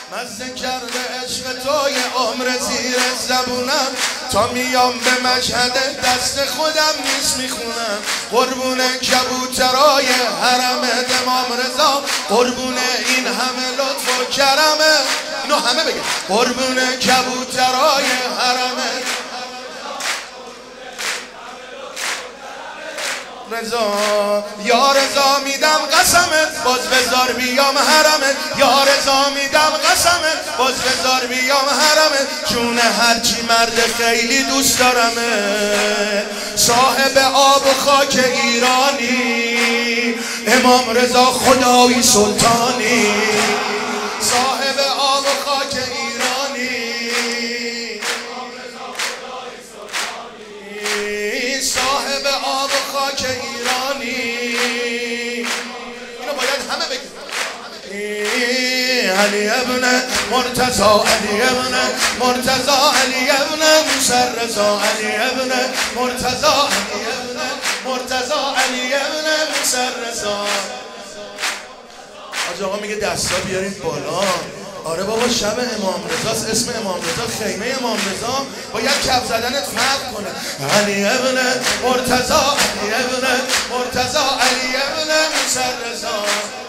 مزه کرده عشق تو یه عمر زیر زبونم، تا میام به مشهد دست خودم نیست میخونم. قربون کبوترای حرم امام رضا، قربون این همه لطف و کرمه. اینو همه بگه. قربون کبوترای حرم رضا، یا رضا میدم قسمت باز بذار بیام حرمت. یا رضا میدم قسمت باز بذار بیام حرمت. جون هرچی مرد خیلی دوست دارمه، صاحب آب و خاک ایرانی، امام رضا خدایی سلطانی. صاحب آب و خاک ایرانی، صاحب آب و خاک ایرانی. اینو باید همه بگیم. علی ابن مرتضی، علی ابن مرتضی، علی ابن موسی رضا، علی ابن مرتضی، علی ابن مرتضی، علی ابن موسی رضا. حاج آقا میگه دستا بیارید بالا. آره بابا شب امام رضاست، اسم امام رضا، خیمه امام رضا، باید کف زدنت فرق کنه. علی ابن مرتضی، علی ابن مرتضی، علی ابن موسی رضا.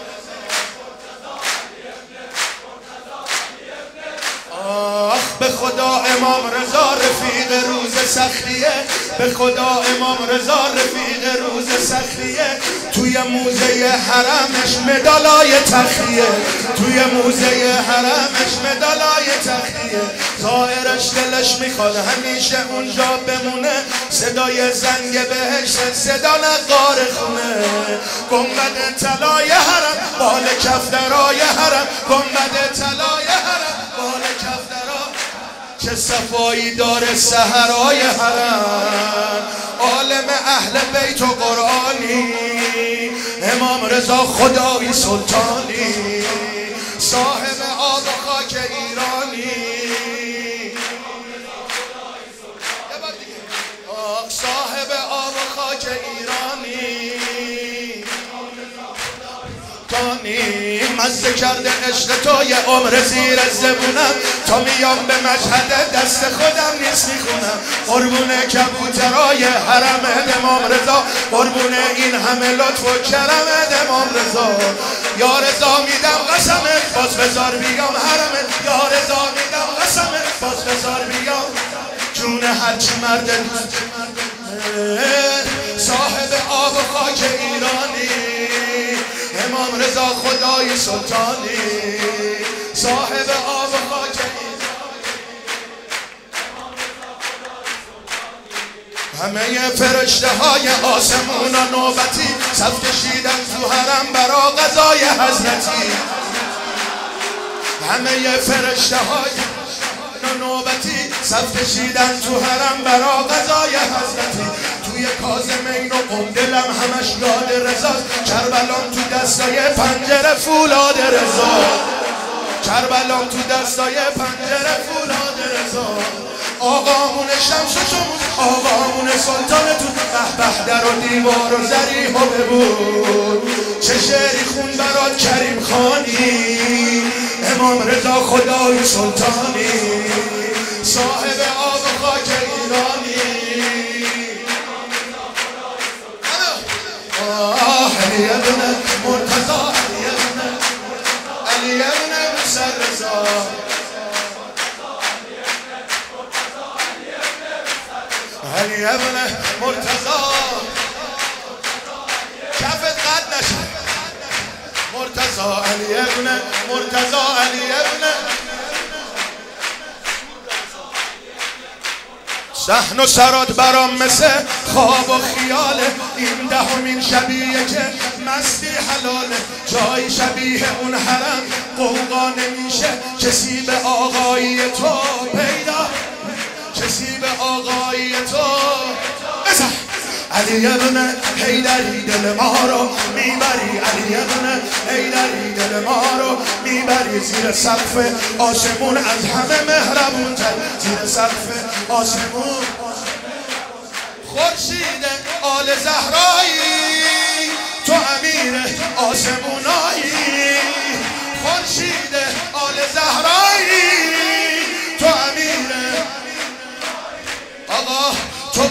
آخ به خدا امام رضا رفیق روز سختیه، به خدا امام رضا رفیق روز سختیه. توی موزه حرمش مدالای تختیه، توی موزه حرمش مدالای تختیه. ظاهرش دلش میخواد همیشه اونجا بمونه، صدای زنگ بهشت صدا نقار خونه. گنبد طلای حرم بال کفترای حرم، گنبد طلای حرم بال کفترا. چه صفایی داره سحرای حرم، عالم اهل بیت و قرآنی، امام رضا خدایی سلطانی، صاحب آب و خاک ایرانی. صاحب آب و خاک ایرانی. مزه کرده عشق تو یه عمر زیر زبونم، تا میام به مشهد دست خودم نیست میخونم. قربون کبوترای حرم امام رضا، قربون این همه لطف و کرم امام رضا. یا رضا میدم قسمت باز بذار بیام حرمت. یا رضا میدم قسمت باز بذار بیام. جون هرچی مرد دوست، صاحب آب و خاک ایرانی، امام رضا خدای سلطانی، صاحب آب و خاک ایرانی. همه فرشته های آسمون و نوبتی صف کشیدن تو حرم برا قضای حضرتی. همه فرشته های نوبتی صف کشیدن تو حرم برا قضای حضرتی. توی کاظمین و قم دلم همش یاد رضاست، کربلام تو دستای پنجره فولاد رضا، کربلام تو دستای پنجره فولاد رضا. آقامون شمس و شمس، آقامون سلطانتون، به به در و دیوار و زریح و ببود. چه شعری خون برات کریم خانی، امام رضا خدای سلطانی، صاحب آب و خاک ایرانی. علی ابن مرتضی، علی ابن موسی رضا. علی ابن مرتضی، کفت قد نشه. مرتضی، علی ابن مرتضی، علی ابن. صحن و سرات برام مثل خواب و خیاله، این دهمین شبیه که مستی حلاله. جای شبیه اون حرم قوقا نمیشه، کسی به آقایی تو پیدا، کسی به آقایی تو. علی ابن حیدری دل ما رو میبری، علی ابن حیدری دل ما رو میبری. زیر سقف آسمون از همه مهربون تر، زیر سقف آسمون. خورشید آل زهرایی، تو امیر آسمونایی. خورشید آل زهرایی،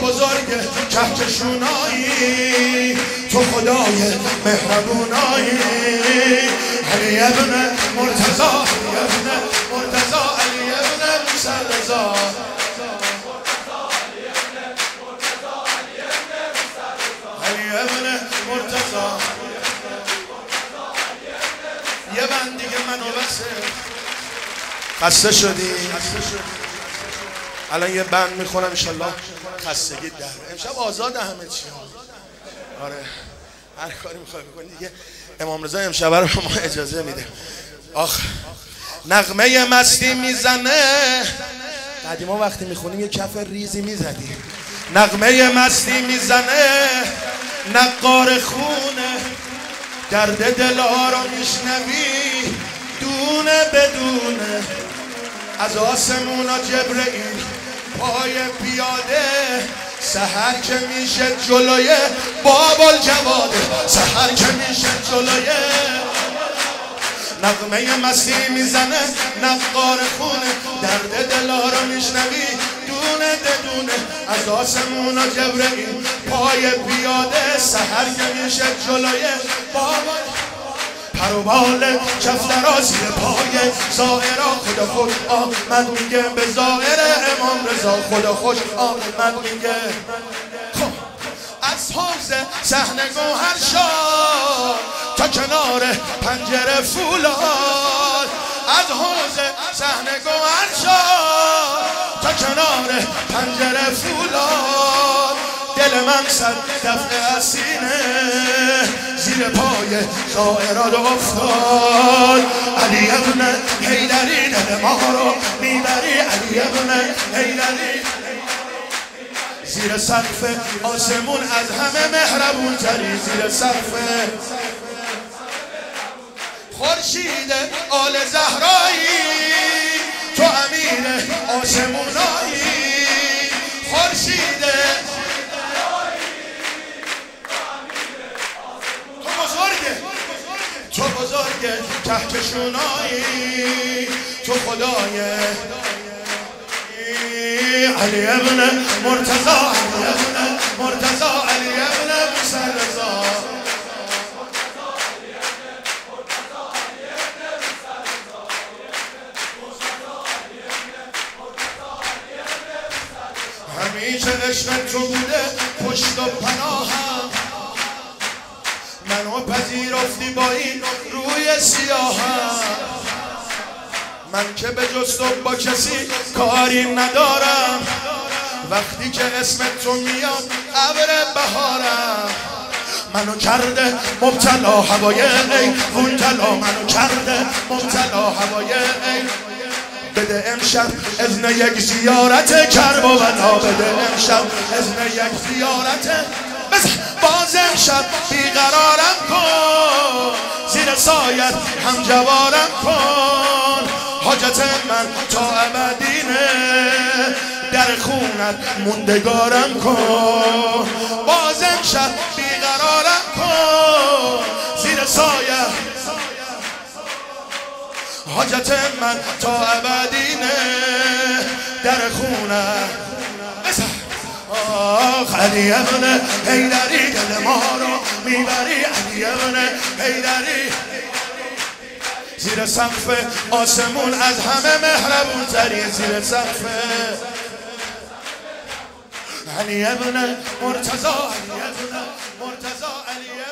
بزرگ کهکشونایی، تو خدای مهربونایی. علی ابن مرتضی، علی ابن مرتضی، علی ابن موسی رضا. علی ابن مرتضی. یه بند دیگه منو بسه. خسته شدی؟ الان یه بند میخونم انشالله خستگی در. امشب آزاد همه چی. آره هر کاری میخوای بکنی دیگه. امام رضا امشب رو ما اجازه میده. آخ نغمه مستی میزنه. قدیما وقتی میخونیم یه کف ریزی میزدیم. نغمه مستی میزنه نقار خونه، درد دلها رو میشنوی دونه بدونه. از آسمونا جبرئیل پای پیاده، سحر که میشه جلوی باب الجواده، سحر که میشه جلوی. نغمه مستی میزنه نقار خونه، درد دلها رو میشنوی دونه دونه. از آسمونا جبرئیل پای پیاده، سحر که میشه جلوی باب. پر و بال کفترا زیر پای زائرا، خدا خوش آمد میگه به زائر امام رضا، خدا خوش آمد میگه. خب از حوض صحنه گوهر شاد تا کنار پنجره فولاد، از حوض صحنه گوهر شاد تا کنار پنجره فولاد. دل من صد دفعه از سینه زیر پای زائرات افتاد. علی ابن حیدری دل ما رو میبری، علی ابن حیدری. زیر سقف آسمون از همه مهربون تری، زیر سقف خورشید آل زهرایی، تو امیر آسمونایی. خورشید تو بزرگ کهکشونایی، تو خدای. علی ابن مرتضی، علی ابن مرتضی، علی ابن موسی رضا. همیشه عشق تو بوده پشت و پناهم، منو پذیرفتی با این روی سیاهم. من که به جز تو با کسی کاری ندارم، وقتی که اسم تو میاد ابر بهارم. منو کرده مبتلا هوای ایوون طلا، منو کرده مبتلا هوای ایوون. بده امشب اذن یک زیارت کربلا، بده امشب اذن یک زیارت. باز امشب بیقرارم کن، زیر سایت هم جوارم کن. حاجت من تا ابدینه، در خونت موندگارم کن. باز امشب بیقرارم کن، زیر سایت. حاجت من تا ابدینه، در خونت. علی ابن حیدری دل ما رو میبری، علی ابن حیدری. زیر سقف آسمون از همه مهربون تری، زیر سقف. علی ابن مرتضی، علی ابن مرتضی، علی